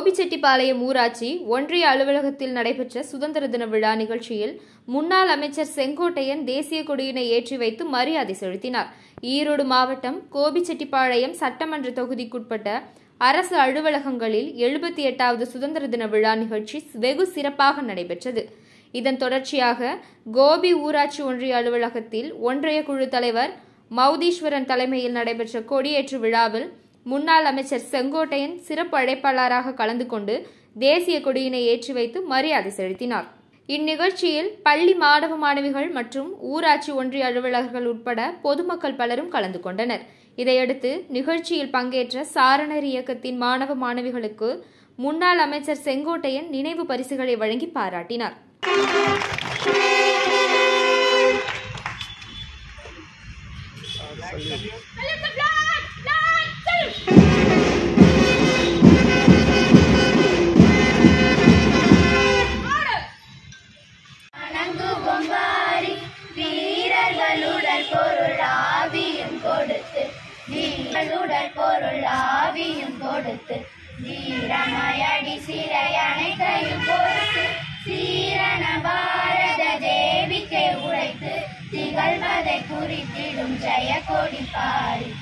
கோபிச்செட்டிப்பாளையம் ஊராட்சி ஒன்றிய அலுவலகத்தில் நடைபெற்ற சுதந்திர தின விழா நிகழ்ச்சியில் முன்னாள் அமைச்சர் செங்கோட்டையன் தேசிய கொடியினை ஏற்றி வைத்து மரியாதை செலுத்தினார். ஈரோடு மாவட்டம் கோபிச்செட்டிப்பாளையம் சட்டமன்ற தொகுதிக்குட்பட்ட அரசு அலுவலகங்களில் 78வது சுதந்திர தின விழா நிகழ்ச்சி வெகு சிறப்பாக நடைபெற்றது. இதன் தொடர்ச்சியாக கோபி ஊராட்சி ஒன்றிய அலுவலகத்தில் ஒன்றிய குழு தலைவர் மௌதீஸ்வரன் தலைமையில் நடைபெற்ற கொடியேற்று விழாவில் முன்னாள் அமைச்சர் செங்கோட்டையன் சிறப்பு அழைப்பாளராக கலந்து கொண்டு தேசிய கொடியினை ஏற்றி வைத்து மரியாதை செலுத்தினார். இந்நிகழ்ச்சியில் பள்ளி மாணவ மாணவிகள் மற்றும் ஊராட்சி ஒன்றிய அலுவலர்கள் உட்பட பொதுமக்கள் பலரும் கலந்து கொண்டனர். இதையடுத்து நிகழ்ச்சியில் பங்கேற்ற சாரணர் இயக்கத்தின் மாணவ மாணவிகளுக்கு முன்னாள் அமைச்சர் செங்கோட்டையன் நினைவு பரிசுகளை வழங்கி பாராட்டினார். வீரமயடி சிறை அனைத்தையும் பொறுத்து சீரண பாரத தேவிக்கை உழைத்து திகழ்வதை குறித்திடும் ஜெய கொடி பாரி.